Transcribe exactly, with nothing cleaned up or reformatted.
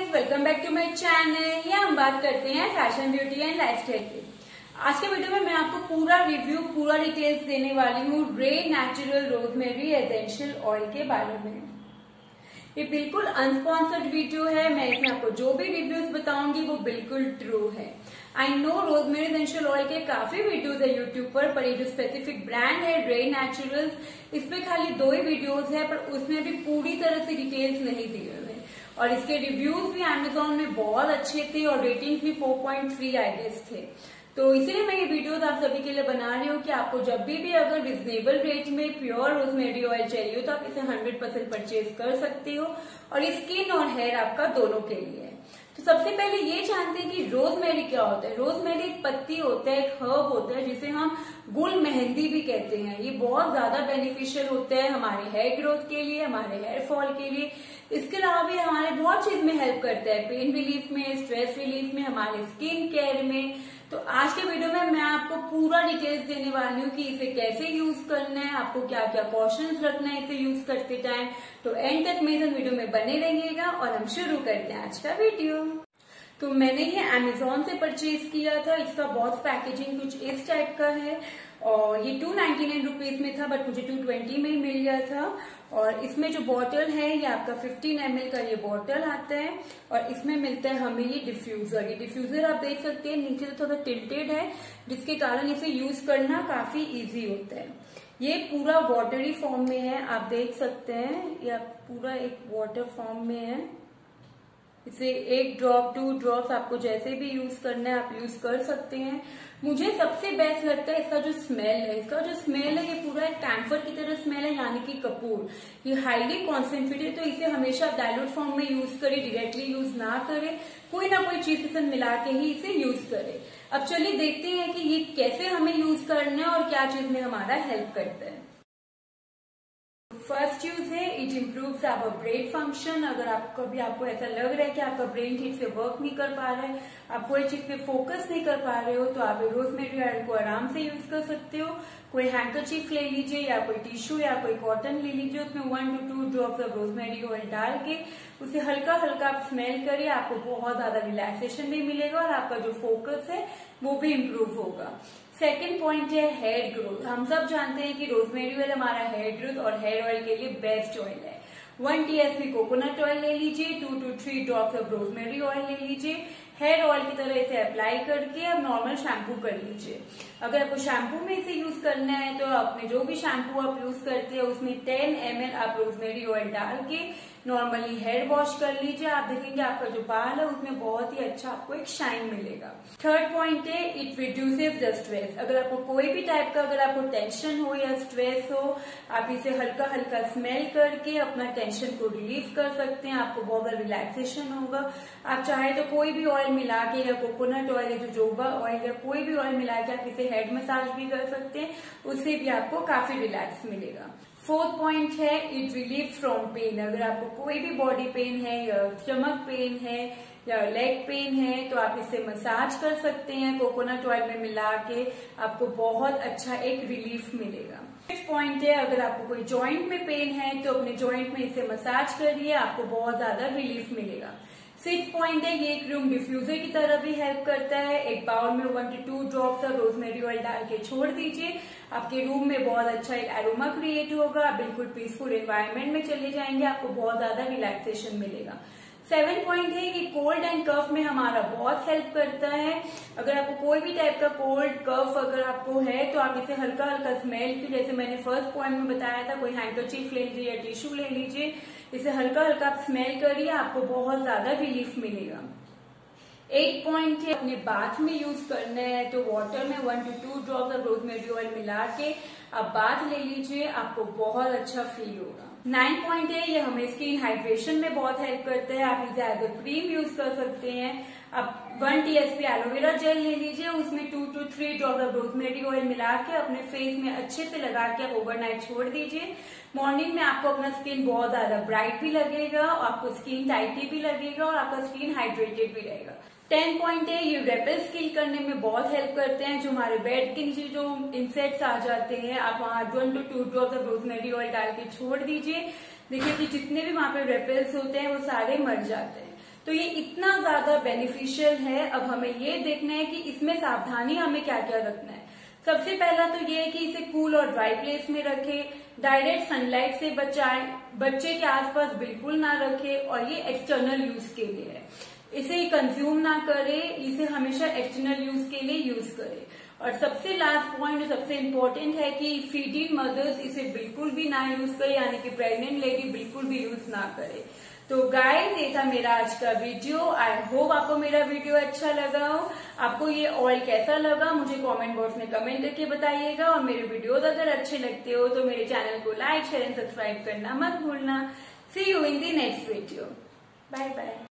Welcome back to my channel. ये हम बात करते हैं फैशन, ब्यूटी एंड लाइफस्टाइल की। आज के वीडियो में मैं आपको पूरा रिव्यू, पूरा डिटेल्स देने वाली हूँ रे नेचुरल रोजमेरी एसेंशियल ऑयल के बारे में। ये बिल्कुल अनस्पॉन्सर्ड वीडियो है। मैं इसमें आपको जो भी रिव्यूज बताऊंगी वो बिल्कुल ट्रू है। I know rosemary essential oil के काफी वीडियोस है यूट्यूब पर, पर ये जो स्पेसिफिक ब्रांड है रे नेचुरल्स, इसमें खाली दो ही वीडियोस है, पर उसमें भी पूरी तरह से डिटेल्स नहीं दी हुई है। और इसके रिव्यूज भी अमेजोन में बहुत अच्छे थे और रेटिंग भी four point three I guess थे। तो इसीलिए मैं ये वीडियोस आप सभी के लिए बना रही हूँ कि आपको जब भी भी अगर रिजनेबल रेट में प्योर रोजमेरी ऑयल चाहिए हो तो आप इसे हंड्रेड परसेंट परचेज कर सकते हो, और स्किन और हेयर आपका दोनों के लिए है। तो सबसे पहले ये जानते हैं कि रोजमेरी क्या होता है। रोजमेरी एक पत्ती होता है, एक हर्ब होता है जिसे हम गुल मेहंदी भी कहते हैं। ये बहुत ज्यादा बेनिफिशियल होता है हमारे हेयर ग्रोथ के लिए, हमारे हेयर फॉल के लिए। इसके अलावा भी हमारे बहुत चीज में हेल्प करता है, पेन रिलीफ में, स्ट्रेस रिलीफ में, हमारे स्किन केयर में। तो आज के वीडियो में मैं आपको पूरा डिटेल्स देने वाली हूँ कि इसे कैसे यूज करना है, आपको क्या क्या कॉशंस रखना है इसे यूज करते टाइम। तो एंड तक मेरे वीडियो में बने रहिएगा और हम शुरू करते हैं आज का वीडियो। तो मैंने ये अमेजोन से परचेज किया था। इसका बॉक्स पैकेजिंग कुछ इस टाइप का है और ये टू नाइन्टी नाइन रुपीज में था, बट मुझे टू ट्वेंटी में ही मिल गया था। और इसमें जो बॉटल है ये आपका फिफ्टीन एम एल का ये बॉटल आता है और इसमें मिलता है हमें ये डिफ्यूजर। ये डिफ्यूजर आप देख सकते हैं नीचे से थोड़ा टिल्टेड है, जिसके कारण इसे यूज करना काफी इजी होता है। ये पूरा वाटरी फॉर्म में है, आप देख सकते हैं। ये पूरा एक वाटर फॉर्म में है। इसे एक ड्रॉप, टू ड्रॉप्स आपको जैसे भी यूज करना है आप यूज कर सकते हैं। मुझे सबसे बेस्ट लगता है इसका जो स्मेल है। इसका जो स्मेल है ये पूरा एक कैम्फर की तरह स्मेल है, यानी कि कपूर। ये हाईली कॉन्सेंट्रेटेड, तो इसे हमेशा डायलूट फॉर्म में यूज करें, डायरेक्टली यूज ना करें। कोई ना कोई चीज के साथ मिला के ही इसे यूज करें। अब चलिए देखते हैं कि ये कैसे हमें यूज करना है और क्या चीज में हमारा हेल्प करता है। फर्स्ट यूज है, it improves our brain function. अगर आपको भी आपको ऐसा लग रहा है कि आपका ब्रेन ठीक से वर्क नहीं कर पा रहा है, आप कोई चीज पे फोकस नहीं कर पा रहे हो, तो आप रोजमेरी ऑयल को आराम से यूज कर सकते हो। कोई हैंकरचीफ ले लीजिए या कोई टिश्यू या कोई कॉटन ले लीजिए, उसमें one two two drops of rosemary oil डाल के उसे हल्का हल्का आप स्मेल करिए। आपको बहुत ज्यादा रिलैक्सेशन भी मिलेगा और आपका जो फोकस है वो भी इम्प्रूव होगा। सेकेंड पॉइंट है हेयर ग्रोथ। हम सब जानते हैं कि रोजमेरी ऑयल हमारा हेयर ग्रोथ और हेयर ऑयल के लिए बेस्ट ऑयल है। वन टीएसपी कोकोनट ऑयल ले लीजिए, two two three drops of rosemary oil ले लीजिए। हेयर ऑयल की तरह इसे अप्लाई करके अब नॉर्मल शैम्पू कर लीजिए। अगर आपको शैम्पू में इसे यूज करना है तो अपने जो भी शैम्पू आप यूज करते हैं उसमें टेन एम एल आप रोजमेरी ऑयल डाल के नॉर्मली हेयर वॉश कर लीजिए। आप देखेंगे आपका जो बाल है उसमें बहुत ही अच्छा आपको एक शाइन मिलेगा। थर्ड पॉइंट है, इट रिड्यूसेस द स्ट्रेस। अगर आपको कोई भी टाइप का अगर आपको टेंशन हो या स्ट्रेस हो, आप इसे हल्का हल्का स्मेल करके अपना टेंशन को रिलीव कर सकते हैं। आपको बहुत रिलैक्सेशन होगा। आप चाहे तो कोई भी ऑयल मिला के, या कोकोनट ऑयल या जो जोबा ऑयल या कोई भी ऑयल मिला के आप इसे हेड मसाज भी कर सकते हैं, उससे भी आपको काफी रिलैक्स मिलेगा। फोर्थ पॉइंट है, इट रिलीव फ्रॉम पेन। अगर आपको कोई भी बॉडी पेन है या स्टमक पेन है या लेग पेन है तो आप इसे मसाज कर सकते हैं कोकोनट ऑयल में मिला के। आपको बहुत अच्छा एक रिलीफ मिलेगा। फिफ्थ पॉइंट है, अगर आपको कोई जॉइंट में पेन है तो अपने जॉइंट में इसे मसाज करिए, आपको बहुत ज्यादा रिलीफ मिलेगा। सिक्स पॉइंट है, ये एक रूम डिफ्यूजर की तरह भी हेल्प करता है। एक बाउल में one two two drops of rosemary oil डाल के छोड़ दीजिए। आपके रूम में बहुत अच्छा एक एरोमा क्रिएट होगा। आप बिल्कुल पीसफुल एनवायरनमेंट में चले जाएंगे, आपको बहुत ज्यादा रिलैक्सेशन मिलेगा। सेवन पॉइंट है कि कोल्ड एंड कफ में हमारा बहुत हेल्प करता है। अगर आपको कोई भी टाइप का कोल्ड कफ अगर आपको है तो आप इसे हल्का हल्का स्मेल की, जैसे मैंने फर्स्ट पॉइंट में बताया था, कोई हैंकरचीफ ले लीजिए या टिश्यू ले लीजिए, इसे हल्का हल्का आप स्मेल करिए, आपको बहुत ज्यादा रिलीफ मिलेगा। एक पॉइंट है, अपने बाथ में यूज करना है तो वाटर में one two two drops of rosemary oil मिला के आप बाथ ले लीजिए, आपको बहुत अच्छा फील होगा। नाइन पॉइंट है, ये हमें स्किन हाइड्रेशन में बहुत हेल्प करता है। आप इसे एज अ क्रीम यूज कर सकते हैं। आप वन टीएसपी एलोवेरा जेल ले लीजिए, उसमें two two three drop of rosemary oil मिला के अपने फेस में अच्छे से लगा के आप ओवरनाइट छोड़ दीजिए। मॉर्निंग में आपको अपना स्किन बहुत ज्यादा ब्राइट भी लगेगा, आपको स्किन टाइटी भी लगेगा और आपका स्किन हाइड्रेटेड भी रहेगा। टेन पॉइंट है, ये रेपेल्स किल करने में बहुत हेल्प करते हैं। जो हमारे बेड के नीचे जो इंसेक्ट्स आ जाते हैं, आप वहां one two two drops of rosemary oil डाल के छोड़ दीजिए। देखिए कि जितने भी वहां पे रेपेल्स होते हैं वो सारे मर जाते हैं। तो ये इतना ज्यादा बेनिफिशियल है। अब हमें ये देखना है कि इसमें सावधानी हमें क्या क्या रखना है। सबसे पहला तो ये है कि इसे कूल और ड्राई प्लेस में रखें, डायरेक्ट सनलाइट से बचाएं, बच्चे के आसपास बिल्कुल ना रखें, और ये एक्सटर्नल यूज के लिए है। इसे कंज्यूम ना करें, इसे हमेशा एक्सटर्नल यूज के लिए यूज करें। और सबसे लास्ट पॉइंट जो सबसे इम्पोर्टेंट है कि फीडिंग मदर्स इसे बिल्कुल भी ना यूज करें, यानी कि प्रेग्नेंट लेडी बिल्कुल भी यूज ना करे। तो गाइस, ये था मेरा आज का वीडियो। आई होप आपको मेरा वीडियो अच्छा लगा हो। आपको ये ऑयल कैसा लगा मुझे कमेंट बॉक्स में कमेंट करके बताइएगा। और मेरे वीडियोस अगर अच्छे लगते हो तो मेरे चैनल को लाइक शेयर एंड सब्सक्राइब करना मत भूलना। See you in the next video. Bye bye.